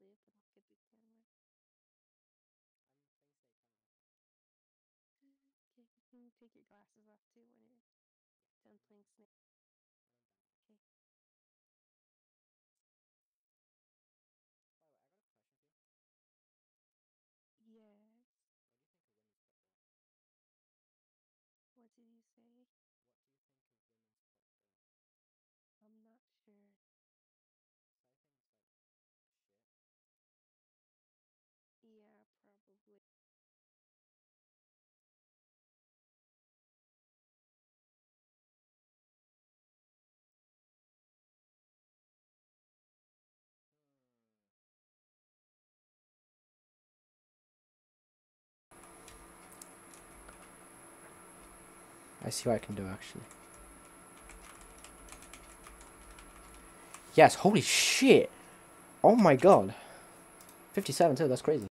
live, but I'll get the camera. Things say turn off. Okay, you can take your glasses off too when you're Yes, done playing Snake. when I'm done. Okay. By the way, I got a question for you. Yes. What do you think of women's football? What did you say? What do you think of women's football? I'm not sure. So I think it's like shit. Yeah, probably. Hmm. I see what I can do actually. Yes, holy shit! Oh my god. 57 too, that's crazy.